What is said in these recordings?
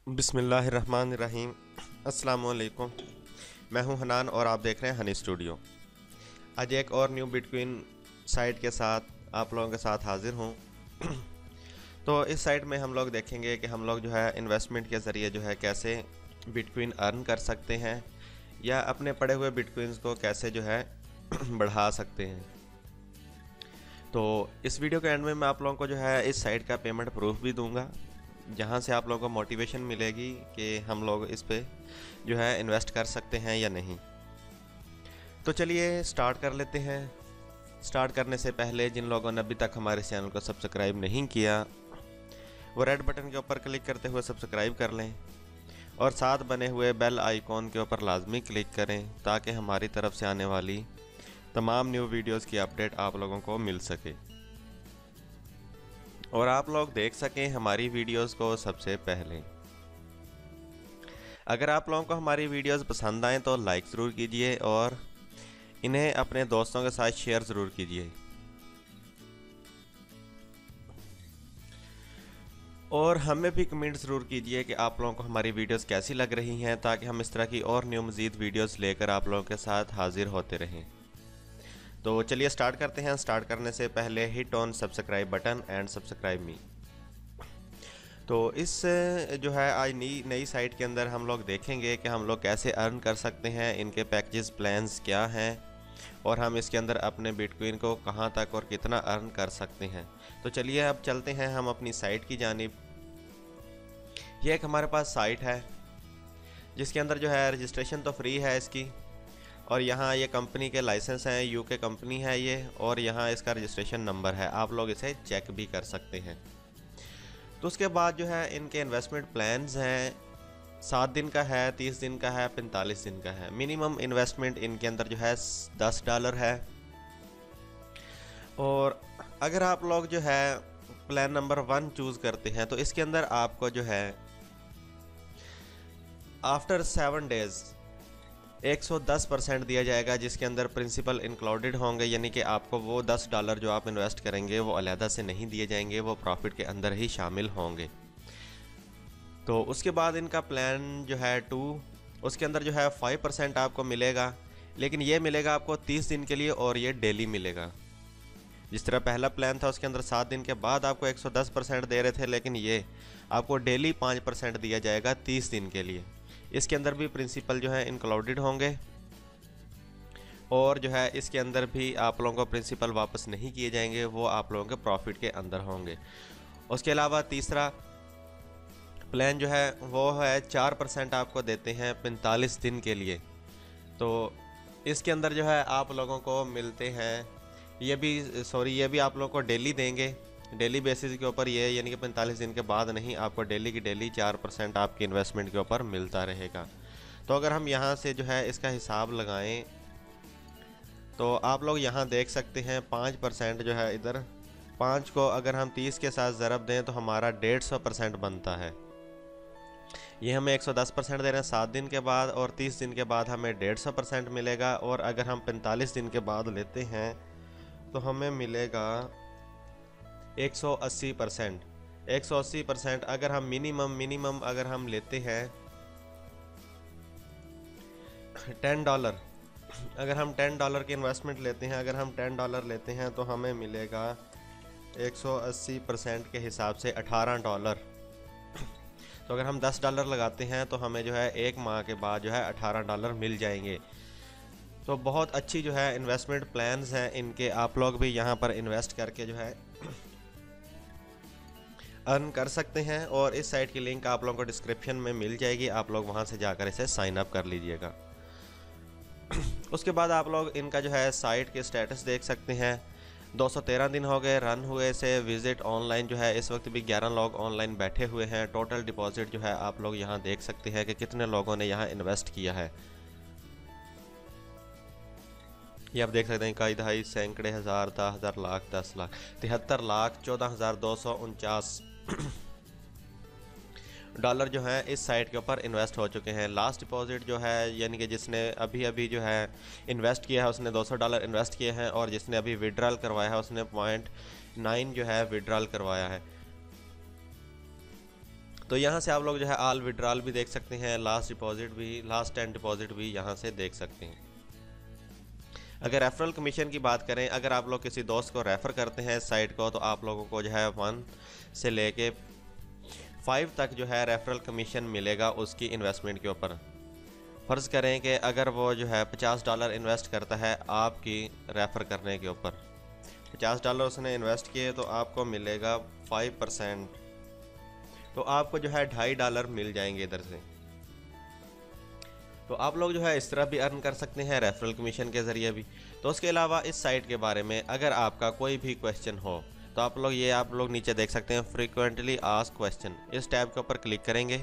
बिस्मिल्लाहिर्रहमानिर्रहीम। अस्सलाम वालेकुम। मैं हूं हनान और आप देख रहे हैं हनी स्टूडियो। आज एक और न्यू बिटकॉइन साइट के साथ आप लोगों के साथ हाजिर हूं। तो इस साइट में हम लोग देखेंगे कि हम लोग जो है इन्वेस्टमेंट के ज़रिए जो है कैसे बिटकॉइन अर्न कर सकते हैं या अपने पड़े हुए बिटकॉइंस को कैसे जो है बढ़ा सकते हैं। तो इस वीडियो के एंड में मैं आप लोगों को जो है इस साइट का पेमेंट प्रूफ भी दूंगा, जहाँ से आप लोगों को मोटिवेशन मिलेगी कि हम लोग इस पे जो है इन्वेस्ट कर सकते हैं या नहीं। तो चलिए स्टार्ट कर लेते हैं। स्टार्ट करने से पहले जिन लोगों ने अभी तक हमारे चैनल को सब्सक्राइब नहीं किया, वो रेड बटन के ऊपर क्लिक करते हुए सब्सक्राइब कर लें और साथ बने हुए बेल आइकॉन के ऊपर लाजमी क्लिक करें ताकि हमारी तरफ से आने वाली तमाम न्यू वीडियोस की अपडेट आप लोगों को मिल सके और आप लोग देख सकें हमारी वीडियोस को सबसे पहले। अगर आप लोगों को हमारी वीडियोस पसंद आएँ तो लाइक ज़रूर कीजिए और इन्हें अपने दोस्तों के साथ शेयर ज़रूर कीजिए। और हमें भी कमेंट ज़रूर कीजिए कि आप लोगों को हमारी वीडियोस कैसी लग रही हैं, ताकि हम इस तरह की और न्यू मज़ीद वीडियोस लेकर आप लोगों के साथ हाजिर होते रहें। तो चलिए स्टार्ट करते हैं। स्टार्ट करने से पहले hit on subscribe button and subscribe me. तो इस जो है आज नई साइट के अंदर हम लोग देखेंगे कि हम लोग कैसे अर्न कर सकते हैं, इनके पैकेजेस प्लान्स क्या हैं और हम इसके अंदर अपने बिटकॉइन को कहां तक और कितना अर्न कर सकते हैं। तो चलिए अब चलते हैं हम अपनी साइट की जानिब। ये एक हमारे पास साइट है जिसके अंदर जो है रजिस्ट्रेशन तो फ्री है इसकी, और यहाँ ये कंपनी के लाइसेंस हैं, यूके कंपनी है ये, और यहाँ इसका रजिस्ट्रेशन नंबर है, आप लोग इसे चेक भी कर सकते हैं। तो उसके बाद जो है इनके इन्वेस्टमेंट प्लान्स हैं, 7 दिन का है, 30 दिन का है, 45 दिन का है। मिनिमम इन्वेस्टमेंट इनके अंदर जो है $10 है। और अगर आप लोग जो है प्लान नंबर 1 चूज़ करते हैं तो इसके अंदर आपको जो है आफ्टर 7 डेज़ 110% दिया जाएगा, जिसके अंदर प्रिंसिपल इंक्लूडेड होंगे, यानी कि आपको वो $10 जो आप इन्वेस्ट करेंगे वो अलहदा से नहीं दिए जाएंगे, वो प्रॉफिट के अंदर ही शामिल होंगे। तो उसके बाद इनका प्लान जो है 2, उसके अंदर जो है 5% आपको मिलेगा, लेकिन ये मिलेगा आपको 30 दिन के लिए और ये डेली मिलेगा। जिस तरह पहला प्लान था उसके अंदर 7 दिन के बाद आपको 110% दे रहे थे, लेकिन ये आपको डेली 5% दिया जाएगा 30 दिन के लिए। इसके अंदर भी प्रिंसिपल जो है इंक्लूडेड होंगे और जो है इसके अंदर भी आप लोगों को प्रिंसिपल वापस नहीं किए जाएंगे, वो आप लोगों के प्रॉफिट के अंदर होंगे। उसके अलावा तीसरा प्लान जो है वो है 4% आपको देते हैं 45 दिन के लिए। तो इसके अंदर जो है आप लोगों को मिलते हैं, ये भी आप लोगों को डेली देंगे, डेली बेसिस के ऊपर ये, यानी कि 45 दिन के बाद नहीं, आपको डेली की डेली 4% आपकी इन्वेस्टमेंट के ऊपर मिलता रहेगा। तो अगर हम यहाँ से जो है इसका हिसाब लगाएं तो आप लोग यहाँ देख सकते हैं 5% जो है इधर, 5 को अगर हम 30 के साथ ज़रब दें तो हमारा 150% बनता है। ये हमें 110% दे रहे हैं 7 दिन के बाद, और 30 दिन के बाद हमें 150% मिलेगा। और अगर हम 45 दिन के बाद लेते हैं तो हमें मिलेगा 180%। 180% अगर हम मिनिमम अगर हम लेते हैं $10, अगर हम $10 की इन्वेस्टमेंट लेते हैं, अगर हम $10 लेते हैं तो हमें मिलेगा 180% के हिसाब से $18। तो अगर हम $10 लगाते हैं तो हमें जो है 1 माह के बाद जो है $18 मिल जाएंगे। तो बहुत अच्छी जो है इन्वेस्टमेंट प्लान्स हैं इनके, आप लोग भी यहाँ पर इन्वेस्ट करके जो है अर्न कर सकते हैं। और इस साइट की लिंक आप लोगों को डिस्क्रिप्शन में मिल जाएगी, आप लोग वहाँ से जाकर इसे साइन अप कर लीजिएगा। उसके बाद आप लोग इनका जो है साइट के स्टेटस देख सकते हैं। 213 दिन हो गए रन हुए से। विजिट ऑनलाइन जो है इस वक्त भी 11 लोग ऑनलाइन बैठे हुए हैं। टोटल डिपॉजिट जो है आप लोग यहाँ देख सकते हैं कि कितने लोगों ने यहाँ इन्वेस्ट किया है। ये आप देख सकते हैं कई दहाई, सैकड़े, हज़ार, 10,000, लाख, 10 लाख, 73,14,249 डॉलर जो है इस साइट के ऊपर इन्वेस्ट हो चुके हैं। लास्ट डिपॉजिट जो है, यानी कि जिसने अभी जो है इन्वेस्ट किया है उसने $200 इन्वेस्ट किए हैं, और जिसने अभी विड्रॉल करवाया है उसने 0.9 जो है विड्रॉल करवाया है। तो यहाँ से आप लोग जो है ऑल विड्रॉल भी देख सकते हैं, लास्ट डिपॉजिट भी, लास्ट 10 डिपॉजिट भी यहाँ से देख सकते हैं। अगर रेफरल कमीशन की बात करें, अगर आप लोग किसी दोस्त को रेफ़र करते हैं इस साइट को, तो आप लोगों को जो है 1 से लेके 5 तक जो है रेफरल कमीशन मिलेगा उसकी इन्वेस्टमेंट के ऊपर। फ़र्ज़ करें कि अगर वो जो है $50 इन्वेस्ट करता है आपकी रेफ़र करने के ऊपर, $50 उसने इन्वेस्ट किए तो आपको मिलेगा 5%, तो आपको जो है $2.5 मिल जाएंगे इधर से। तो आप लोग जो है इस तरह भी अर्न कर सकते हैं रेफरल कमीशन के ज़रिए भी। तो उसके अलावा इस साइट के बारे में अगर आपका कोई भी क्वेश्चन हो तो आप लोग नीचे देख सकते हैं फ्रीक्वेंटली आस्क्ड क्वेश्चन, इस टैब के ऊपर क्लिक करेंगे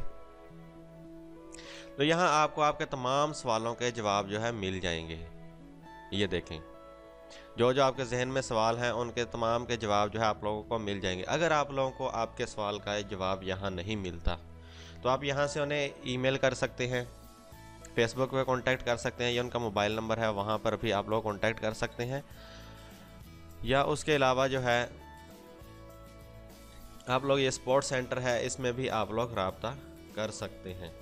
तो यहाँ आपको आपके तमाम सवालों के जवाब जो है मिल जाएंगे। ये देखें, जो जो आपके जहन में सवाल हैं उनके तमाम के जवाब जो है आप लोगों को मिल जाएंगे। अगर आप लोगों को आपके सवाल का जवाब यहाँ नहीं मिलता तो आप यहाँ से उन्हें ईमेल कर सकते हैं, फेसबुक पे कांटेक्ट कर सकते हैं, या उनका मोबाइल नंबर है वहाँ पर भी आप लोग कांटेक्ट कर सकते हैं, या उसके अलावा जो है आप लोग ये सपोर्ट सेंटर है इसमें भी आप लोग रब्ता कर सकते हैं।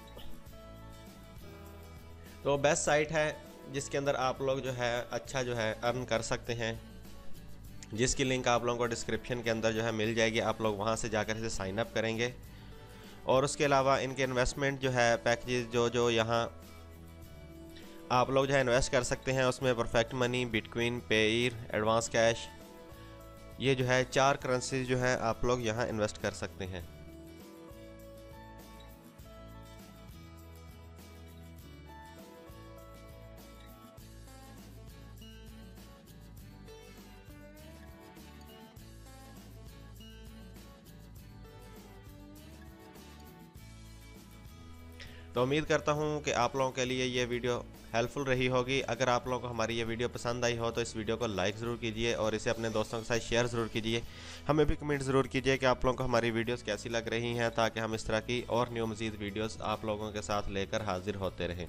तो बेस्ट साइट है जिसके अंदर आप लोग जो है अच्छा जो है अर्न कर सकते हैं, जिसकी लिंक आप लोगों को डिस्क्रिप्शन के अंदर जो है मिल जाएगी। आप लोग वहाँ से जाकर इसे साइन अप करेंगे और उसके अलावा इनके इन्वेस्टमेंट जो है पैकेजेस जो यहाँ आप लोग जो है इन्वेस्ट कर सकते हैं उसमें Perfect Money, bitcoin, Payeer, advance cash, ये जो है 4 करेंसीज जो है आप लोग यहाँ इन्वेस्ट कर सकते हैं। तो उम्मीद करता हूँ कि आप लोगों के लिए ये वीडियो हेल्पफुल रही होगी। अगर आप लोगों को हमारी ये वीडियो पसंद आई हो तो इस वीडियो को लाइक ज़रूर कीजिए और इसे अपने दोस्तों के साथ शेयर ज़रूर कीजिए। हमें भी कमेंट ज़रूर कीजिए कि आप लोगों को हमारी वीडियोस कैसी लग रही हैं, ताकि हम इस तरह की और न्यू मज़ीद वीडियोस आप लोगों के साथ लेकर हाजिर होते रहें।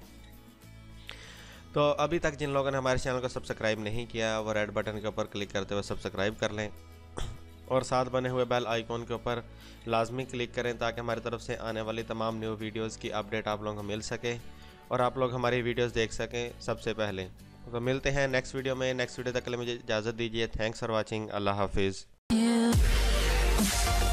तो अभी तक जिन लोगों ने हमारे चैनल को सब्सक्राइब नहीं किया वो रेड बटन के ऊपर क्लिक करते हुए सब्सक्राइब कर लें और साथ बने हुए बेल आइकॉन के ऊपर लाजमी क्लिक करें ताकि हमारी तरफ से आने वाली तमाम न्यू वीडियोस की अपडेट आप लोगों को मिल सके और आप लोग हमारी वीडियोस देख सकें सबसे पहले। तो मिलते हैं नेक्स्ट वीडियो में। नेक्स्ट वीडियो तक के लिए मुझे इजाज़त दीजिए। Thanks for watching. अल्लाह हाफिज़।